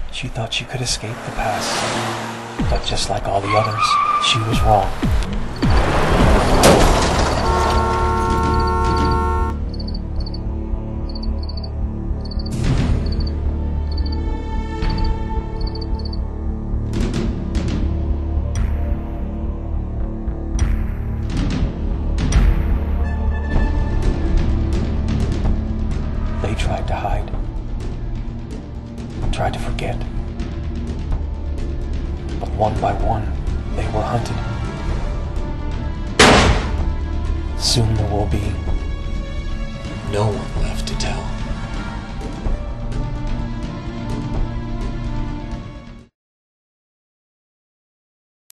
She thought she could escape the past, but just like all the others, she was wrong. They tried to hide, tried to forget, but one by one, they were hunted. Soon there will be no one left to tell.